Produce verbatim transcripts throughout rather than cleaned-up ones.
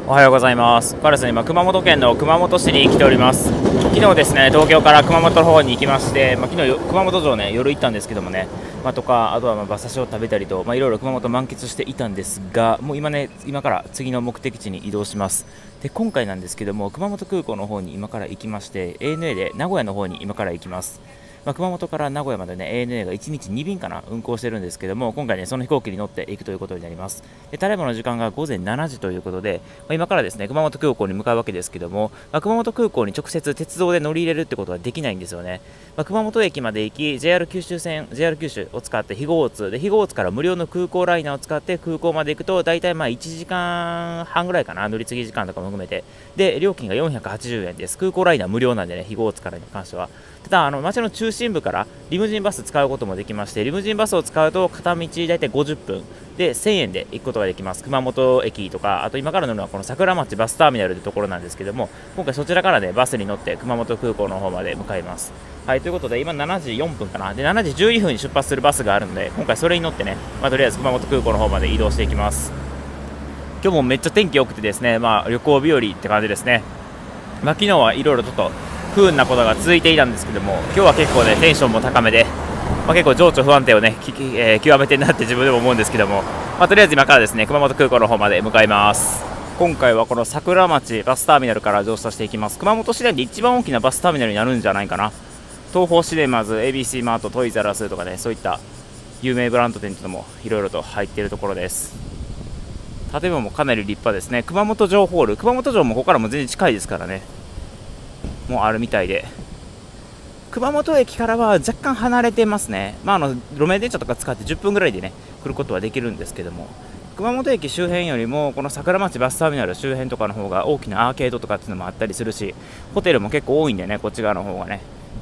おはようございます。からですね、今熊本県の熊本市に来ております。昨日ですね、東京から熊本の方に行きまして、まあ、昨日熊本城ね、夜行ったんですけどもね、まあ、とか、あとはまあ馬刺しを食べたりと、まあ、いろいろ熊本満喫していたんですが、もう今ね、今から次の目的地に移動します。で、今回なんですけども、熊本空港の方に今から行きまして、エーエヌエー で名古屋の方に今から行きます。まあ、熊本から名古屋までね エーエヌエー がいちにちにびんかな運航してるんですけども、今回ねその飛行機に乗っていくということになります。で、ただいまの時間がごぜんしちじということで、まあ、今からですね熊本空港に向かうわけですけども、まあ、熊本空港に直接鉄道で乗り入れるってことはできないんですよね。まあ、熊本駅まで行き ジェイアール 九州線 ジェイアール 九州を使って肥後大津で、肥後大津から無料の空港ライナーを使って空港まで行くと、だいたいまあいちじかんはんぐらいかな、乗り継ぎ時間とかも含めて、で料金がよんひゃくはちじゅうえんです。空港ライナー無料なんでね、肥後大津からに関しては。ただ、あの街の中心部からリムジンバス使うこともできまして、リムジンバスを使うと片道だいたいごじゅっぷんでせんえんで行くことができます。熊本駅とか、あと今から乗るのはこの桜町バスターミナルというところなんですけども、今回そちらからねバスに乗って熊本空港の方まで向かいます。はい、ということで今しちじよんぷんかな、でしちじじゅうにふんに出発するバスがあるので、今回それに乗ってね、まあ、とりあえず熊本空港の方まで移動していきます。今日もめっちゃ天気良くてですね、まあ、旅行日和って感じですね。まあ、昨日はいろいろちょっと不運なことが続いていたんですけども、今日は結構ねテンションも高めで、まあ、結構情緒不安定をね、えー、極めてるなって自分でも思うんですけども、まあ、とりあえず今からですね熊本空港の方まで向かいます。今回はこの桜町バスターミナルから乗車していきます。熊本市内で一番大きなバスターミナルになるんじゃないかな。東宝シネマズ、エービーシー マート、トイザらスとかね、そういった有名ブランド店というのもいろいろと入っているところです。建物もかなり立派ですね。熊本城ホール、熊本城もここからも全然近いですからね、もうあるみたいで、熊本駅からは若干離れてますね。まあ、あの路面電車とか使ってじゅっぷんぐらいでね来ることはできるんですけども、熊本駅周辺よりもこの桜町バスターミナル周辺とかの方が大きなアーケードとかっていうのもあったりするし、ホテルも結構多いんでね、こっち側の方がね、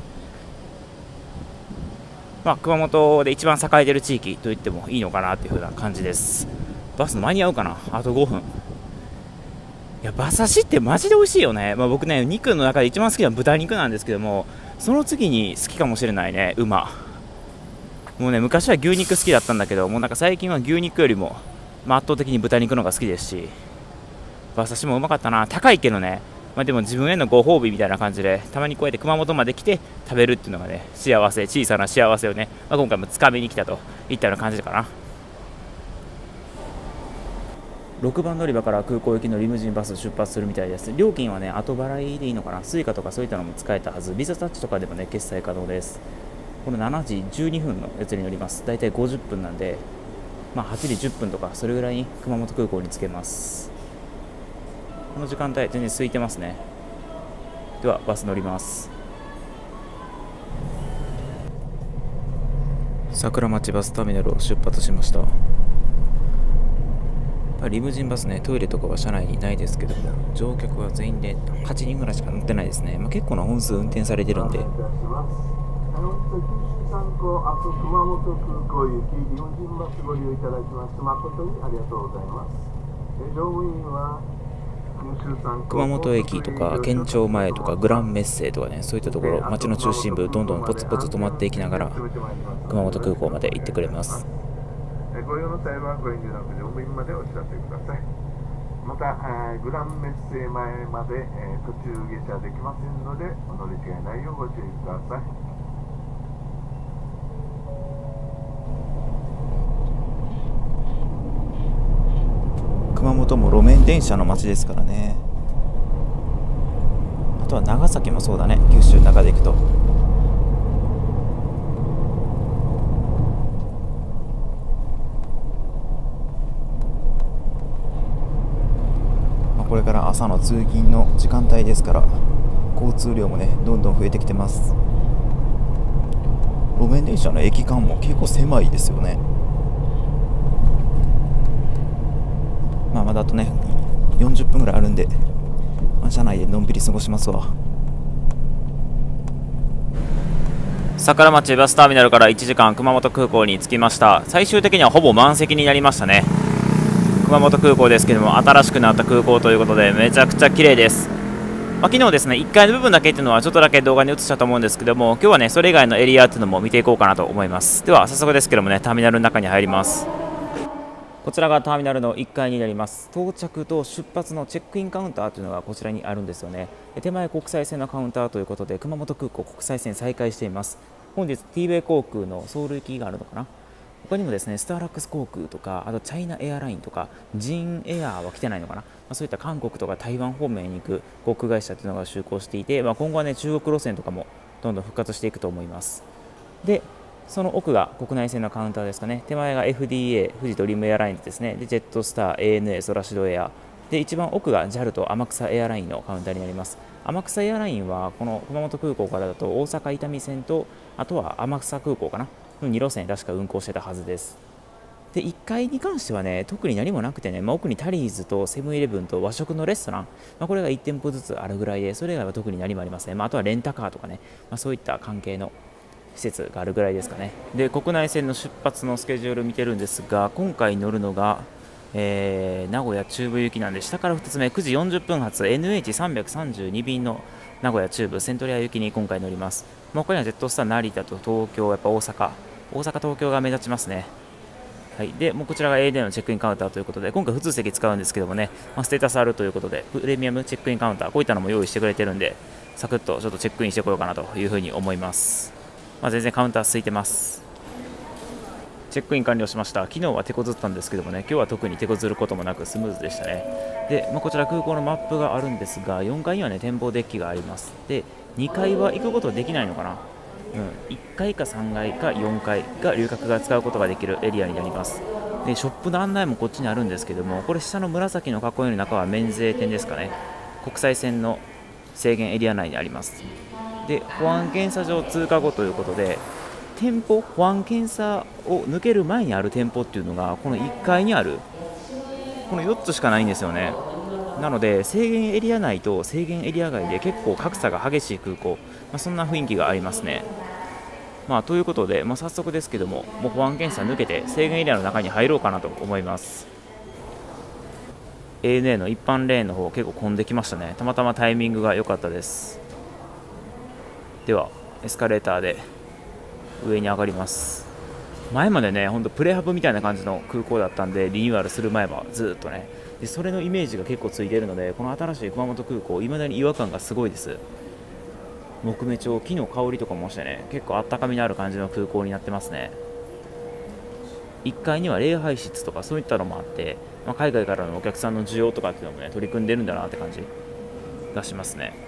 まあ、熊本で一番栄えている地域と言ってもいいのかなっていう風な感じです。バス間に合うかな、あとごふん。いや、馬刺しってマジで美味しいよね。まあ、僕ね肉の中で一番好きなのは豚肉なんですけども、その次に好きかもしれないね、馬。もうね昔は牛肉好きだったんだけど、もうなんか最近は牛肉よりも、まあ、圧倒的に豚肉の方が好きですし、馬刺しもうまかったな。高いけどね、まあ、でも自分へのご褒美みたいな感じで、たまにこうやって熊本まで来て食べるっていうのがね、幸せ、小さな幸せをね、まあ、今回もつかみに来たといったような感じかな。ろくばん乗り場から空港行きのリムジンバス出発するみたいです。料金はね後払いでいいのかな、スイカとかそういったのも使えたはず、ビザタッチとかでもね決済可能です。このしちじじゅうにふんのやつに乗ります。だいたいごじゅっぷんなんで、まあ、はちじじゅっぷんとかそれぐらいに熊本空港に着けます。この時間帯全然空いてますね。ではバス乗ります。桜町バスターミナルを出発しました。リムジンバスね、トイレとかは車内にないですけども、乗客は全員ではちにんぐらいしか乗ってないですね。まあ、結構な本数運転されてるんで。熊本空港行きリムジンバスご利用いただきまして誠にありがとうございます。乗務員は熊本駅とか県庁前とかグランメッセとかね、そういったところ街の中心部どんどんポツポツ止まっていきながら熊本空港まで行ってくれます。 ご用の際はご遠慮なく乗務員までお知らせください。また、えー、グランメッセ前まで、えー、途中下車できませんのでお乗り違いないようご注意ください。 熊本も路面電車の街ですからね。あとは長崎もそうだね、九州の中で行くと。これから朝の通勤の時間帯ですから、交通量もねどんどん増えてきてます。路面電車の駅間も結構狭いですよね。まあまだあとねよんじゅっぷんぐらいあるんで、まあ、車内でのんびり過ごしますわ。桜町バスターミナルからいちじかん熊本空港に着きました。最終的にはほぼ満席になりましたね。熊本空港ですけども、新しくなった空港ということでめちゃくちゃ綺麗です。まあ、昨日ですねいっかいの部分だけっていうのはちょっとだけ動画に映したと思うんですけども、今日はねそれ以外のエリアっていうのも見ていこうかなと思います。では早速ですけどもね、ターミナルの中に入ります。 こちらがターミナルのいっかいになります。到着と出発のチェックインカウンターというのがこちらにあるんですよね。手前国際線のカウンターということで熊本空港国際線再開しています。本日 T ベイ航空のソウル行きがあるのかな。他にもですねスターラックス航空とか、あとチャイナエアラインとかジーンエアーは来てないのかな、まあ、そういった韓国とか台湾方面に行く航空会社というのが就航していて、まあ、今後はね中国路線とかもどんどん復活していくと思います。でその奥が国内線のカウンターですかね。手前が エフディーエー 富士ドリームエアラインズですね。でジェットスター エーエヌエー ソラシドエアで、一番奥が ジャル と天草エアラインのカウンターになります。天草エアラインはこの熊本空港からだと大阪伊丹線と、あとは天草空港かなのに路線確か運行してたはずです。でいっかいに関してはね特に何もなくてね、まあ、奥にタリーズとセブンイレブンと和食のレストラン、まあ、これがいち店舗ずつあるぐらいで、それ以外は特に何もありません、まあ、あとはレンタカーとかね、まあ、そういった関係の施設があるぐらいですかね。で国内線の出発のスケジュール見てるんですが、今回乗るのが、えー、名古屋中部行きなんで、下からふたつめくじよんじゅっぷん発 エヌエイチさんびゃくさんじゅうに 便の名古屋中部セントリア行きに今回乗ります。まあ、他にはジェットスター成田と東京、やっぱ大阪大阪東京が目立ちますね。はい、でもうこちらが エーディー のチェックインカウンターということで、今回普通席使うんですけどもね、まあ、ステータスあるということでプレミアムチェックインカウンターこういったのも用意してくれてるんで、サクッとちょっとチェックインしてこようかなというふうに思います。まあ、全然カウンター空いてます。チェックイン完了しました。昨日は手こずったんですけどもね、今日は特に手こずることもなくスムーズでしたね。で、まあ、こちら空港のマップがあるんですが、よんかいにはね展望デッキがあります。でにかいは行くことできないのかな、うん、いっかいかさんがいかよんかいが旅客が使うことができるエリアになります。でショップの案内もこっちにあるんですけども、これ下の紫の囲いの中は免税店ですかね。国際線の制限エリア内にあります。で保安検査場通過後ということで、店舗保安検査を抜ける前にある店舗っていうのがこのいっかいにあるこのよっつしかないんですよね。なので制限エリア内と制限エリア外で結構格差が激しい空港、まあ、そんな雰囲気がありますね。まあ、ということで、まあ、早速ですけども、もう保安検査抜けて制限エリアの中に入ろうかなと思います。 エーエヌエー の一般レーンの方結構混んできましたね。たまたまタイミングが良かったです。ではエスカレーターで上に上がります。前までねほんとプレハブみたいな感じの空港だったんで、リニューアルする前はずっとねでそれのイメージが結構ついているので、この新しい熊本空港いまだに違和感がすごいです。木目調、木の香りとかもしてね結構あったかみのある感じの空港になってますね。いっかいには礼拝室とかそういったのもあって、まあ、海外からのお客さんの需要とかっていうのもね取り組んでるんだなって感じがしますね。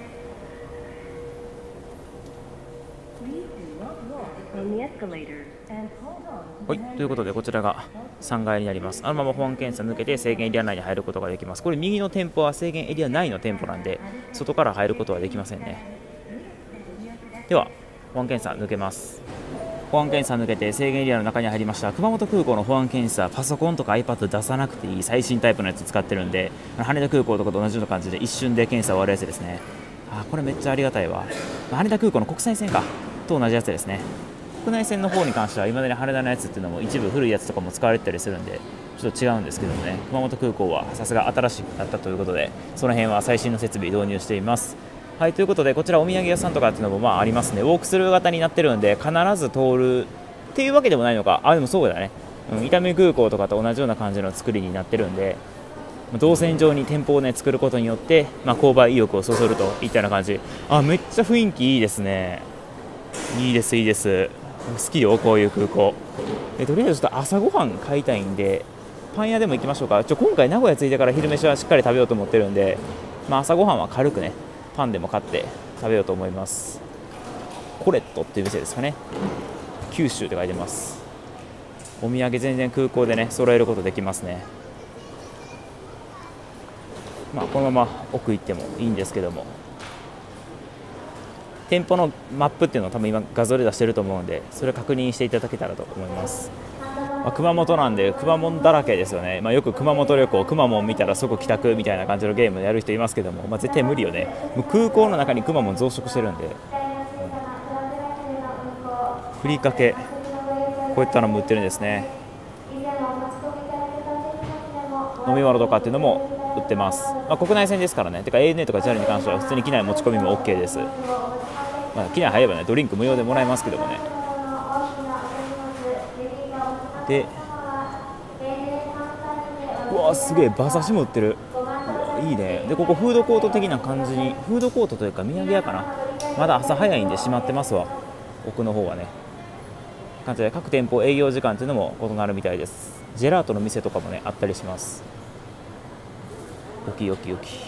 はい、ということでこちらがさんがいになります。あのまま保安検査抜けて制限エリア内に入ることができます。これ右の店舗は制限エリア内の店舗なんで外から入ることはできませんね。では保安検査抜けます。保安検査抜けて制限エリアの中に入りました。熊本空港の保安検査、パソコンとか iPad 出さなくていい最新タイプのやつ使ってるんで、羽田空港とかと同じような感じで一瞬で検査終わるやつですね。あこれめっちゃありがたいわ。羽田空港の国際線かと同じやつですね。国内線の方に関しては今までに羽田のやつっていうのも一部古いやつとかも使われてたりするんでちょっと違うんですけどもね、熊本空港はさすが新しくなったということでその辺は最新の設備導入しています。はい、ということでこちらお土産屋さんとかっていうのもまあありますね。ウォークスルー型になってるんで必ず通るっていうわけでもないのか、あでもそうだね、うん、伊丹空港とかと同じような感じの作りになってるんで、動線上に店舗をね作ることによって、まあ、購買意欲をそそるといったような感じ。あめっちゃ雰囲気いいですね。いいですいいです、好きよこういう空港で。とりあえずちょっと朝ごはん買いたいんでパン屋でも行きましょうか。ちょ今回名古屋着いてから昼飯はしっかり食べようと思ってるんで、まあ、朝ごはんは軽くねパンでも買って食べようと思います。コレットっていう店ですかね。九州って書いてます。お土産全然空港でね揃えることできますね。まあこのまま奥行ってもいいんですけども、店舗のマップっていうのを多分今画像で出してると思うんでそれを確認していただけたらと思います。まあ、熊本なんで熊本だらけですよね。まあ、よく熊本旅行、熊本見たら即帰宅みたいな感じのゲームやる人いますけども、まあ、絶対無理よね。もう空港の中に熊本増殖してるんで、ふりかけこういったのも売ってるんですね。飲み物とかっていうのも売ってます。まあ、国内線ですからね。てか エーエヌエー とか ジャル に関しては普通に機内持ち込みも OK です。まあ、機内入ればねドリンク無料でもらえますけどもね。でわすげえ、馬刺しも売ってる。うわいいね。でここフードコート的な感じに、フードコートというか土産屋かな。まだ朝早いんで閉まってますわ、奥の方はね。感じで各店舗営業時間っていうのも異なるみたいです。ジェラートの店とかもねあったりします。おきおきおき。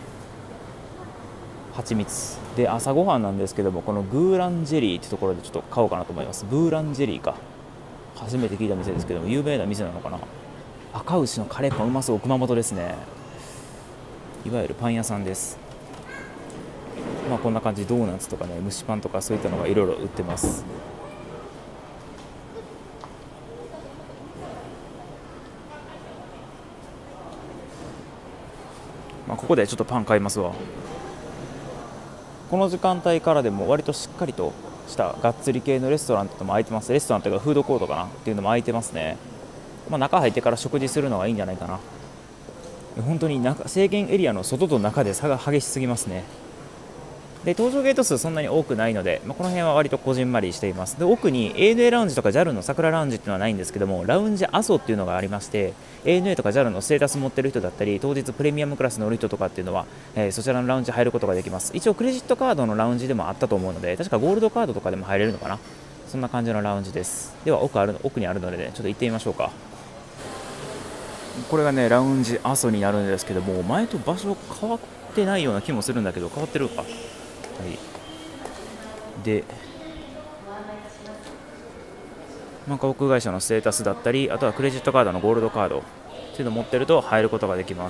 蜂蜜で朝ごはんなんですけども、このブーランジェリーってところでちょっと買おうかなと思います。ブーランジェリーか、初めて聞いた店ですけども、有名な店なのかな。赤牛のカレーパンうまそう。熊本ですね。いわゆるパン屋さんです。まあこんな感じ、ドーナツとかね、蒸しパンとかそういったのがいろいろ売ってます。まあここでちょっとパン買いますわ。この時間帯からでも割としっかりとしたがっつり系のレストランとかも開いてます。レストランというかフードコートかなっていうのも開いてますね。まあ、中入ってから食事するのがいいんじゃないかな。本当に中制限エリアの外と中で差が激しすぎますね。で搭乗ゲート数そんなに多くないので、まあ、この辺は割とこじんまりしています。で奥に エーエヌエー ラウンジとか ジャル の桜ラウンジっていうのはないんですけども、ラウンジ阿蘇っていうのがありまして、 エーエヌエー とか ジャル のステータス持ってる人だったり、当日プレミアムクラス乗る人とかっていうのは、えー、そちらのラウンジ入ることができます。一応クレジットカードのラウンジでもあったと思うので、確かゴールドカードとかでも入れるのかな。そんな感じのラウンジです。では奥ある奥にあるので、ね、ちょっと行ってみましょうか。これがねラウンジ阿蘇になるんですけども、前と場所変わってないような気もするんだけど、変わってるか。はい。で、まあ、航空会社のステータスだったり、あとはクレジットカードのゴールドカードっていうのを持ってると入ることができます。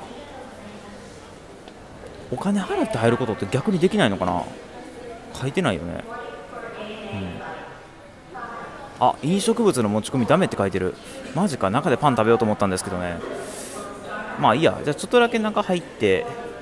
お金払って入ることって逆にできないのかな。書いてないよね。うん、あ、飲食物の持ち込みダメって書いてる。マジか。中でパン食べようと思ったんですけどね。まあいいや。じゃあちょっとだけ中入って、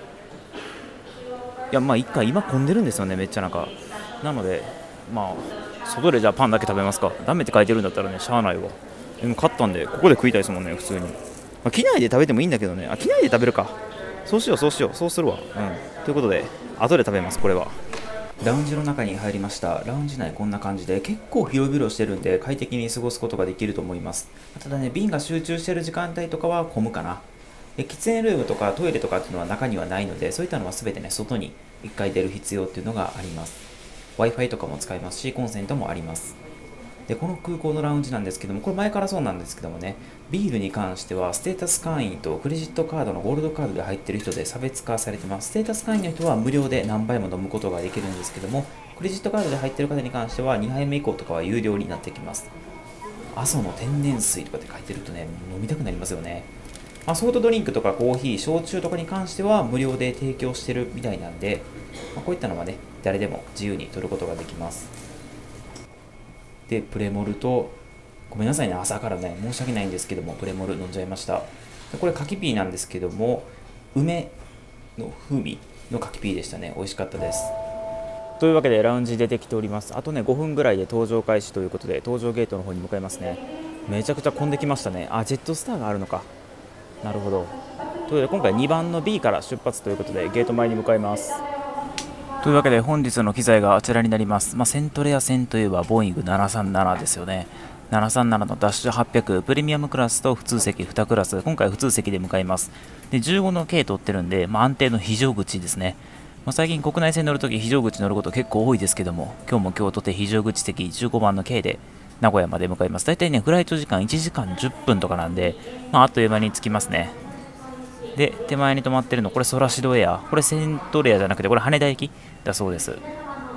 いやまあいっか。今混んでるんですよね、めっちゃ中なので、まあ外でじゃあパンだけ食べますか。ダメって書いてるんだったらねしゃあないわ。でも買ったんでここで食いたいですもんね普通に。まあ、機内で食べてもいいんだけどね。あ、機内で食べるか。そうしようそうしようそうするわ。うんということで後で食べます。これはラウンジの中に入りました。ラウンジ内こんな感じで結構広々してるんで快適に過ごすことができると思います。ただね、便が集中してる時間帯とかは混むかな。喫煙ルームとかトイレとかっていうのは中にはないので、そういったのは全てね外にいっかい出る必要っていうのがあります。 Wi-Fi とかも使えますし、コンセントもあります。でこの空港のラウンジなんですけども、これ前からそうなんですけどもね、ビールに関してはステータス会員とクレジットカードのゴールドカードで入っている人で差別化されてます。ステータス会員の人は無料で何杯も飲むことができるんですけども、クレジットカードで入っている方に関してはにはいめ以降とかは有料になってきます。阿蘇の天然水とかって書いてるとね飲みたくなりますよね。まあ、ソフトドリンクとかコーヒー、焼酎とかに関しては無料で提供してるみたいなんで、まあ、こういったのはね誰でも自由に取ることができます。でプレモルと、ごめんなさいね朝からね申し訳ないんですけども、プレモル飲んじゃいました。これ柿ピーなんですけども、梅の風味の柿ピーでしたね。美味しかったです。というわけでラウンジ出てきております。あとねごふんぐらいで搭乗開始ということで、搭乗ゲートの方に向かいますね。めちゃくちゃ混んできましたね。あ、ジェットスターがあるのか。なるほど。ということで今回にばんの ビー から出発ということでゲート前に向かいます。というわけで本日の機材があちらになります。まあ、セントレア線といえばボーイングななさんななですよね。ななさんななのダッシュはっぴゃく、プレミアムクラスと普通席にクラス、今回普通席で向かいます。でじゅうごの K 取ってるんで、まあ、安定の非常口ですね。まあ、最近国内線乗るとき非常口乗ること結構多いですけども、今日も今日とて非常口席じゅうごばんの K で名古屋まで向かいます。だいたいねフライト時間いちじかんじゅっぷんとかなんで、まあ、あっという間に着きますね。で手前に止まってるのこれソラシドエア、これセントレアじゃなくてこれ羽田行きだそうです。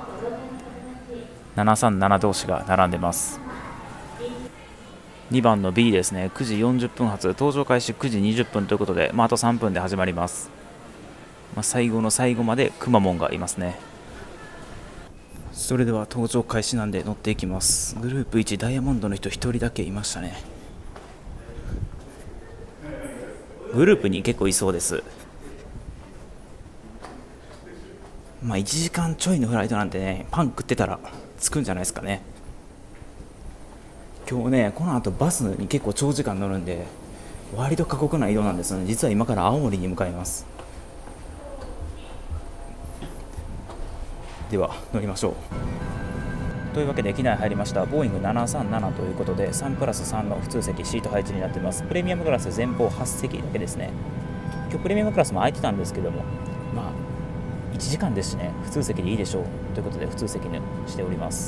ななさんなな同士が並んでます。にばんの ビー ですね。くじよんじゅっぷん発、搭乗開始くじにじゅっぷんということで、まあ、あとさんぷんで始まります。まあ、最後の最後までくまモンがいますね。それでは搭乗開始なんで乗っていきます。グループいちダイヤモンドの人ひとりだけいましたね。グループに結構いそうです。まあいちじかんちょいのフライトなんてね、パン食ってたら着くんじゃないですかね。今日ねこの後バスに結構長時間乗るんで割と過酷な移動なんですよね。実は今から青森に向かいます。では乗りましょう。 というわけで機内入りました。ボーイングななさんななということでさんプラスさんの普通席シート配置になっています。プレミアムクラス前方はち席だけですね。今日プレミアムクラスも空いてたんですけども、まあいちじかんですしね、普通席でいいでしょうということで普通席にしております。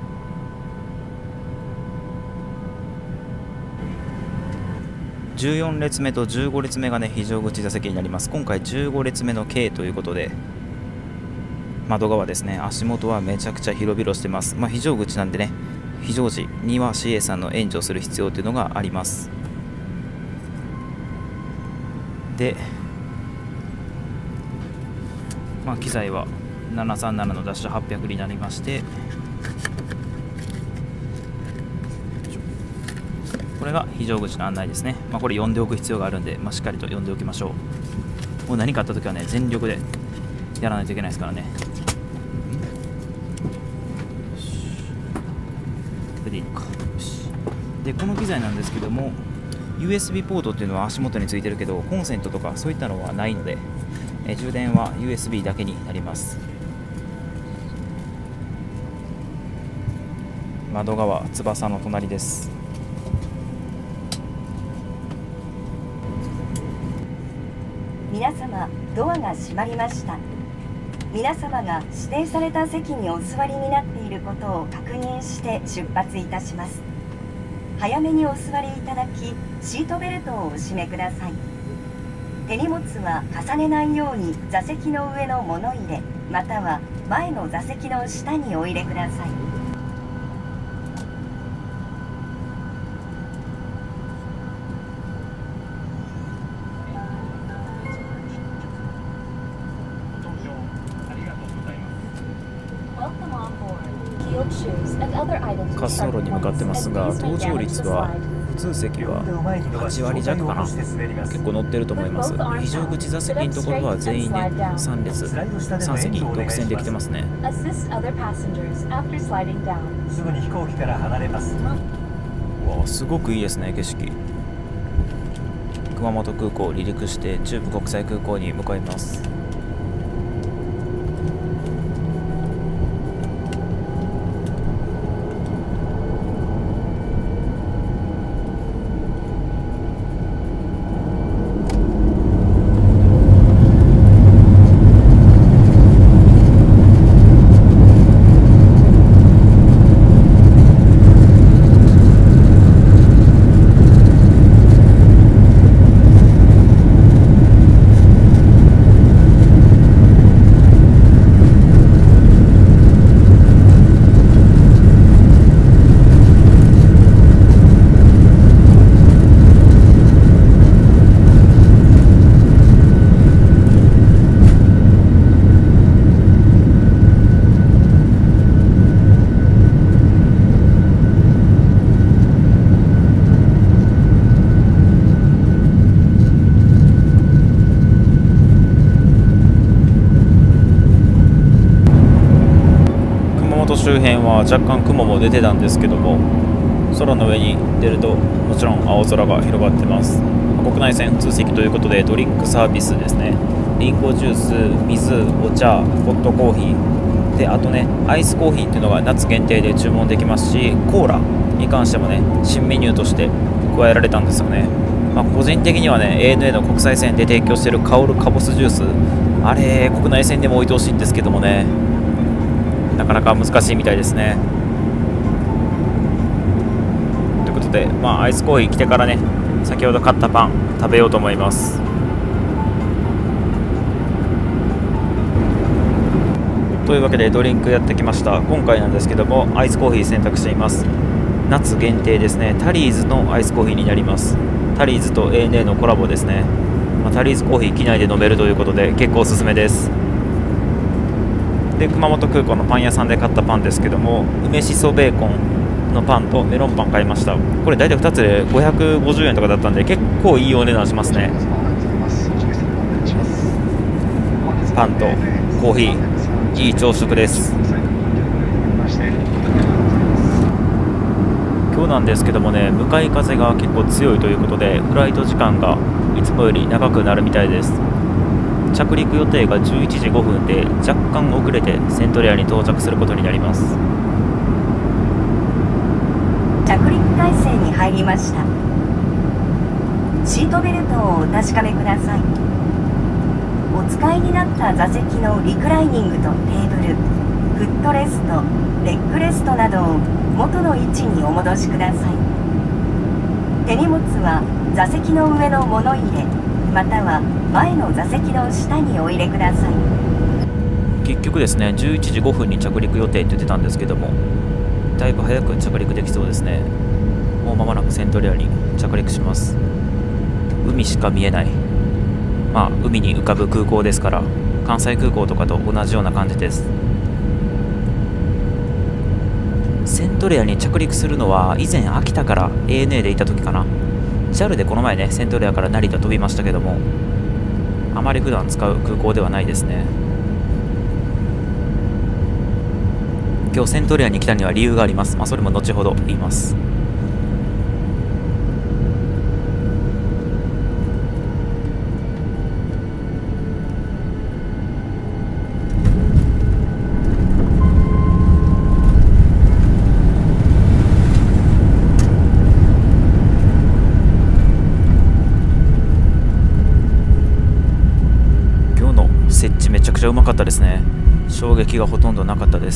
じゅうよん列目とじゅうご列目がね非常口座席になります。今回じゅうご列目の K ということで窓側ですね、足元はめちゃくちゃ広々してます。まあ、非常口なんでね、非常時には シーエー さんの援助する必要というのがあります。で、まあ、機材はななさんななのダッシュはっぴゃくになりまして、これが非常口の案内ですね。まあ、これ読んでおく必要があるんで、まあ、しっかりと読んでおきましょう。もう何かあった時はね全力でやらないといけないですからね。これでいいのか。よし。でこの機材なんですけども ユーエスビー ポートっていうのは足元についてるけどコンセントとかそういったのはないので、え充電は ユーエスビー だけになります。窓側翼の隣です。 皆様、ドアが閉まりました。皆様が指定された席にお座りになっていることを確認して出発いたします。早めにお座りいただき、シートベルトをお締めください。手荷物は重ねないように座席の上の物入れ、または前の座席の下にお入れください。 滑走路に向かってますが、搭乗率は普通席ははち割弱かな、結構乗ってると思います。非常口座席のところは全員でさん列さん席独占できてますね。 すぐに飛行機から離れます。 わあ、すごくいいですね景色。熊本空港を離陸して中部国際空港に向かいます。周辺は若干雲も出てたんですけども、空の上に出るともちろん青空が広がってます。国内線普通席ということでドリンクサービスですね、リンゴジュース、水、お茶、ホットコーヒーで、あとねアイスコーヒーっていうのが夏限定で注文できますし、コーラに関してもね新メニューとして加えられたんですよね。まあ、個人的にはね エーエヌエー の国際線で提供している香るカボスジュース、あれ国内線でも置いてほしいんですけどもね、なかなか難しいみたいですね。ということで、まあ、アイスコーヒー来てからね先ほど買ったパン食べようと思います。というわけでドリンクやってきました。今回なんですけどもアイスコーヒー選択しています。夏限定ですね、タリーズのアイスコーヒーになります。タリーズと エーエヌエー のコラボですね。まあ、タリーズコーヒー機内で飲めるということで結構おすすめです。で熊本空港のパン屋さんで買ったパンですけども、梅しそベーコンのパンとメロンパン買いました。これ大体ふたつでごひゃくごじゅうえんとかだったんで結構いいお値段しますね。パンとコーヒー、いい朝食です。今日なんですけどもね、向かい風が結構強いということでフライト時間がいつもより長くなるみたいです。着陸予定がじゅういちじごふんで若干遅れてセントレアに到着することになります。 着陸態勢に入りました。シートベルトをお確かめください。お使いになった座席のリクライニングとテーブル、フットレスト、レッグレストなどを元の位置にお戻しください。手荷物は座席の上の物入れ、または前の座席の下にお入れください。 結局ですね、じゅういちじごふんに着陸予定って言ってたんですけども、だいぶ早く着陸できそうですね。もう間もなくセントレアに着陸します。海しか見えない、まあ海に浮かぶ空港ですから、関西空港とかと同じような感じです。セントレアに着陸するのは以前秋田から エーエヌエー でいた時かな。 ジャル でこの前ね、セントレアから成田飛びましたけども、あまり普段使う空港ではないですね。今日セントレアに来たには理由があります。まあ、それも後ほど言います。今日の設置めちゃくちゃうまかったですね。衝撃がほとんどなかったです。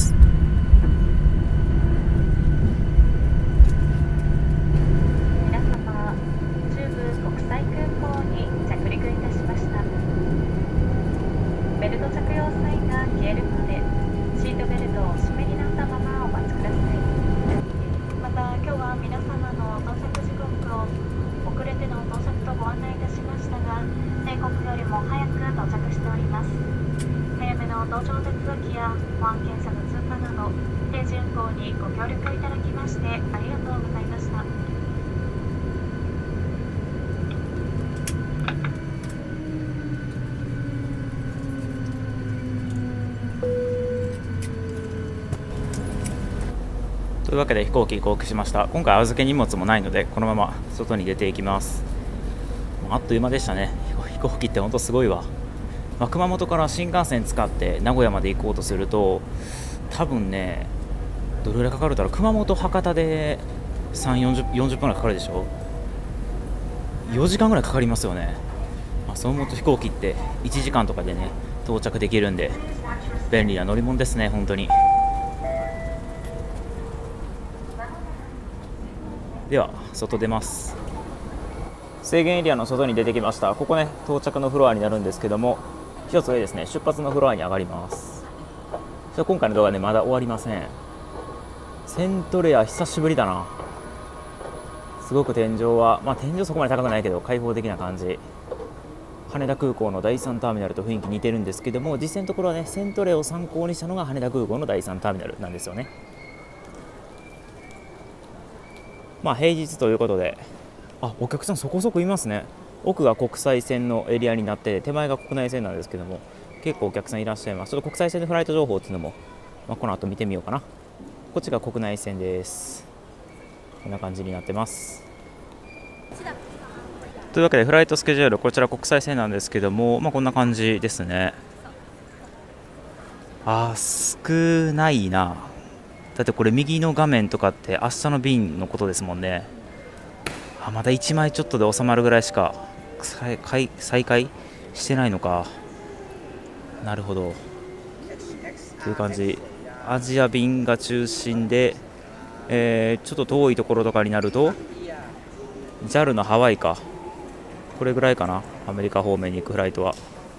搭乗手続きや保安検査の通過など定時運行にご協力いただきましてありがとうございました。 というわけで飛行機降下しました。今回預け荷物もないのでこのまま外に出ていきます。あっという間でしたね。飛行機って本当すごいわ。まあ、熊本から新幹線使って名古屋まで行こうとすると多分ね、どれぐらいかかるだろう。熊本博多でさんじゅう、よんじゅう、よんじゅっぷんぐらいかかるでしょ。よじかんぐらいかかりますよね。まあ、そう思うと飛行機っていちじかんとかでね到着できるんで便利な乗り物ですね、本当に。では外出ます。制限エリアの外に出てきました。ここね、到着のフロアになるんですけども、一つ上ですね、出発のフロアに上がります。今回の動画ね、まだ終わりません。セントレア久しぶりだな。すごく天井は、まあ天井そこまで高くないけど開放的な感じ。羽田空港のだいさんターミナルと雰囲気似てるんですけども、実際のところはね、セントレアを参考にしたのが羽田空港のだいさんターミナルなんですよね。まあ平日ということで、あ、お客さんそこそこいますね。奥が国際線のエリアになって、手前が国内線なんですけども、結構お客さんいらっしゃいます。ちょっと国際線のフライト情報っていうのも、まあ、この後見てみようかな。こっちが国内線です。こんな感じになってます。というわけでフライトスケジュール、こちら国際線なんですけども、まあ、こんな感じですね。あー、少ないな。だってこれ右の画面とかって明日の便のことですもんね。あ、まだいちまいちょっとで収まるぐらいしか再, 再開してないのか。なるほど。という感じ。アジア便が中心で、えー、ちょっと遠いところとかになると ジャル のハワイか、これぐらいかな。アメリカ方面に行くフライトは。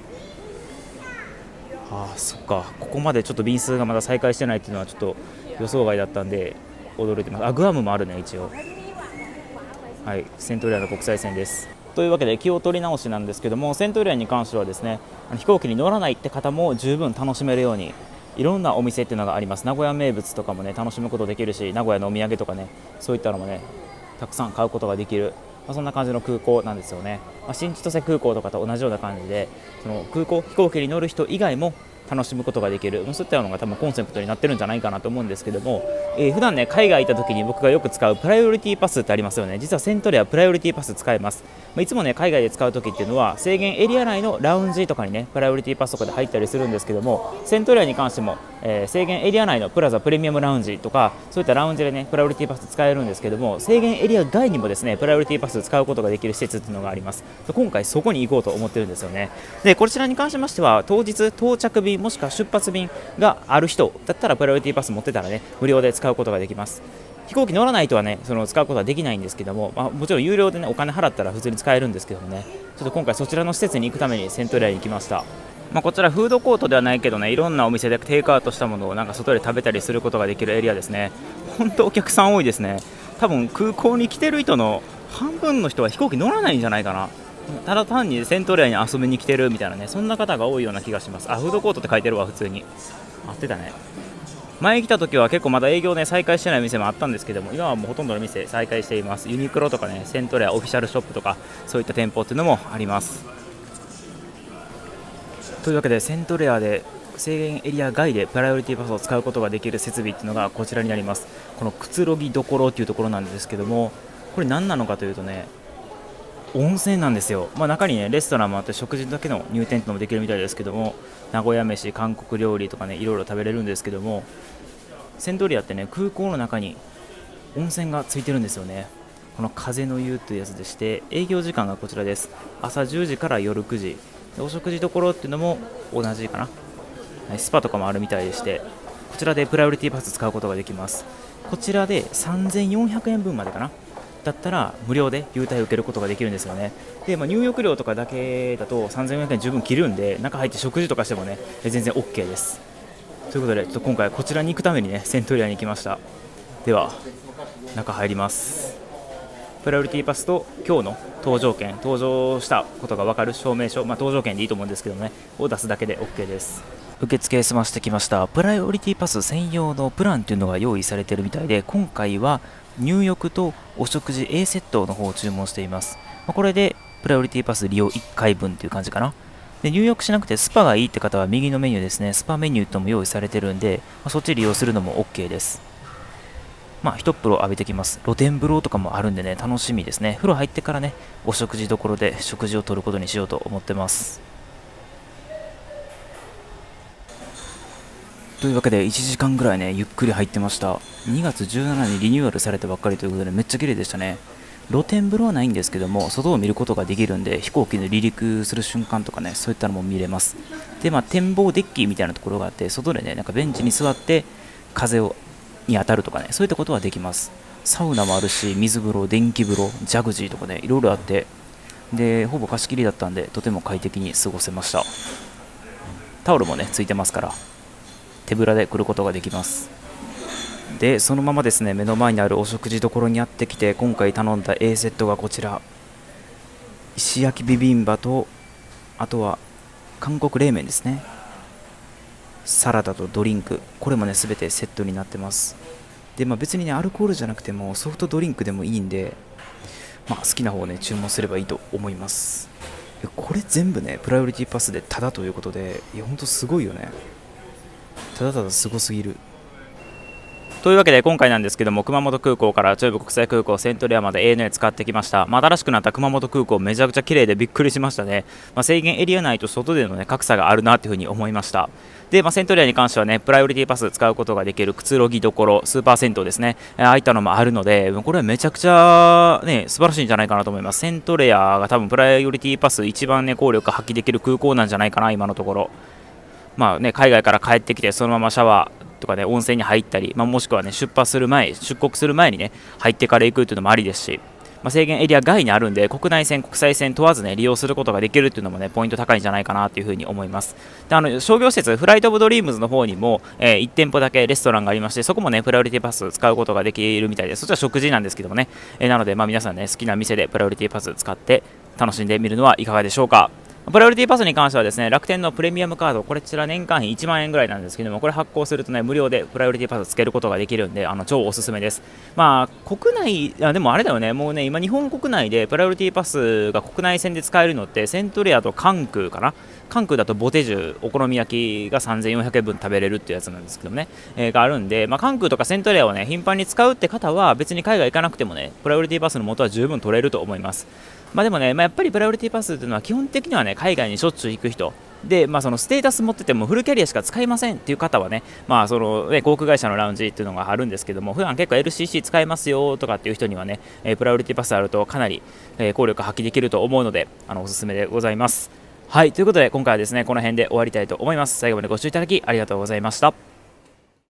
ああ、そっか。ここまでちょっと便数がまだ再開してないっていうのはちょっと予想外だったんで驚いてます。あ、グアムもあるね、一応。はい、セントレアの国際線です。というわけで気を取り直しなんですけども、セントレアに関してはですね、飛行機に乗らないって方も十分楽しめるようにいろんなお店っていうのがあります。名古屋名物とかもね楽しむことできるし、名古屋のお土産とかね、そういったのもねたくさん買うことができる、まあ、そんな感じの空港なんですよね。まあ、新千歳空港とかと同じような感じで、その空港飛行機に乗る人以外も楽しむことができる、そういったのが多分コンセプトになってるんじゃないかなと思うんですけども、えー、普段ね海外行った時に僕がよく使うプライオリティパスってありますよね。実はセントレアプライオリティパス使えます。まあ、いつもね海外で使う時っていうのは制限エリア内のラウンジとかにねプライオリティパスとかで入ったりするんですけども、セントレアに関しても、ええー、制限エリア内のプラザプレミアムラウンジとかそういったラウンジでねプライオリティパス使えるんですけども、制限エリア外にもですねプライオリティパス使うことができる施設っていうのがあります。今回そこに行こうと思ってるんですよね。でこちらに関しましては当日到着便もしくは出発便がある人だったらプライオリティパス持ってたらね無料で使うことができます。飛行機乗らないとはねその使うことはできないんですけども、まあ、もちろん有料でねお金払ったら普通に使えるんですけどもね、ちょっと今回そちらの施設に行くためにセントレアに行きました。まあ、こちらフードコートではないけどねいろんなお店でテイクアウトしたものをなんか外で食べたりすることができるエリアですね。本当お客さん多いですね。多分空港に来てる人の半分の人は飛行機乗らないんじゃないかな。ただ単にセントレアに遊びに来てるみたいなねそんな方が多いような気がします。あ、フードコートって書いてるわ。普通に合ってたね。前来た時は結構まだ営業ね再開してない店もあったんですけども、今はもうほとんどの店再開しています。ユニクロとかねセントレアオフィシャルショップとかそういった店舗っていうのもあります。というわけでセントレアで制限エリア外でプライオリティパスを使うことができる設備っていうのがこちらになります。このくつろぎどころっていうところなんですけども、これ何なのかというとね温泉なんですよ。まあ、中にねレストランもあって食事だけの入店っていうのもできるみたいですけども、名古屋飯、韓国料理とかねいろいろ食べれるんですけども、セントレアってね空港の中に温泉がついてるんですよね。この風の湯というやつでして、営業時間がこちらです。朝じゅうじから夜くじで、お食事どころっていうのも同じかな、スパとかもあるみたいでして、こちらでプライオリティパス使うことができます。こちらでさんぜんよんひゃくえんぶんまでかなだったら無料で優待を受けることができるんですよね。で、まあ、入浴料とかだけだとさんぜんよんひゃくえん十分切るんで、中入って食事とかしてもね全然 OK です。ということでちょっと今回こちらに行くためにねセントレアに行きました。では中入ります。プライオリティパスと今日の搭乗券、搭乗したことが分かる証明書、まあ、搭乗券でいいと思うんですけどねを出すだけで OK です。受付済ましてきました。プライオリティパス専用のプランというのが用意されているみたいで、今回は入浴とお食事 A セットの方を注文しています。まあ、これでプライオリティパス利用いっかいぶんという感じかな。で入浴しなくてスパがいいって方は右のメニューですね、スパメニューとも用意されてるんで、まあ、そっち利用するのも OK です。まあ一風呂浴びてきます。露天風呂とかもあるんでね楽しみですね。風呂入ってからねお食事どころで食事をとることにしようと思ってます。というわけでいちじかんぐらいねゆっくり入ってました。にがつじゅうしちにちにリニューアルされたばっかりということでめっちゃ綺麗でしたね。露天風呂はないんですけども外を見ることができるんで、飛行機で離陸する瞬間とかねそういったのも見れます。でまあ展望デッキみたいなところがあって、外でねなんかベンチに座って風をに当たるとかねそういったことはできます。サウナもあるし、水風呂、電気風呂、ジャグジーとかねいろいろあって、でほぼ貸し切りだったんでとても快適に過ごせました。タオルもねついてますから手ぶらで来ることができます。でそのままですね目の前にあるお食事どころにやってきて、今回頼んだ A セットがこちら、石焼きビビンバとあとは韓国冷麺ですね、サラダとドリンク、これもね全てセットになってます。で、まあ、別にねアルコールじゃなくてもソフトドリンクでもいいんで、まあ、好きな方をね注文すればいいと思います。これ全部ねプライオリティパスでタダということで、いやほんとすごいよね。ただただすごすぎる。というわけで今回なんですけども、熊本空港から中部国際空港セントレアまで エーエヌエー 使ってきました。まあ、新しくなった熊本空港めちゃくちゃ綺麗でびっくりしましたね。まあ、制限エリア内と外での、ね、格差があるなというふうに思いました。で、まあ、セントレアに関してはねプライオリティパス使うことができるくつろぎどころ、スーパー銭湯ですね、ああいったのもあるので、これはめちゃくちゃね素晴らしいんじゃないかなと思います。セントレアが多分プライオリティパス一番ね効力発揮できる空港なんじゃないかな今のところ。まあね、海外から帰ってきてそのままシャワーとかね温泉に入ったり、まあ、もしくはね出発する前出国する前にね入ってから行くというのもありですし、まあ、制限エリア外にあるんで国内線国際線問わずね利用することができるっていうのもねポイント高いんじゃないかなというふうに思います。であの商業施設フライトオブドリームズの方にも、えー、いち店舗だけレストランがありまして、そこもねプライオリティパス使うことができるみたいです。そっちは食事なんですけどもね、えー、なのでまあ皆さんね好きな店でプライオリティパス使って楽しんでみるのはいかがでしょうか。プライオリティパスに関してはですね楽天のプレミアムカード、こちら年間費いちまんえんぐらいなんですけども、これ発行するとね無料でプライオリティパスつけることができるんで、あの超おすすめです。まあ国内あでもあれだよね、もうね今日本国内でプライオリティパスが国内線で使えるのってセントレアと関空かな。関空だとボテジュお好み焼きがさんぜんよんひゃくえんぶん食べれるっていうやつなんですけどね、えー、があるんで、まあ、関空とかセントレアをね頻繁に使うって方は別に海外行かなくてもねプライオリティパスの元は十分取れると思います。まあでもね、まあ、やっぱりプライオリティパスっていうのは基本的にはね海外にしょっちゅう行く人で、まあ、そのステータス持っててもフルキャリアしか使えませんっていう方はね、まあそのね、航空会社のラウンジっていうのがあるんですけども、普段結構 エルシーシー 使えますよとかっていう人にはね、えー、プライオリティパスあるとかなり、えー、効力発揮できると思うので、あのおすすめでございます。はい、ということで今回はですね、この辺で終わりたいと思います。最後までご視聴いただきありがとうございました。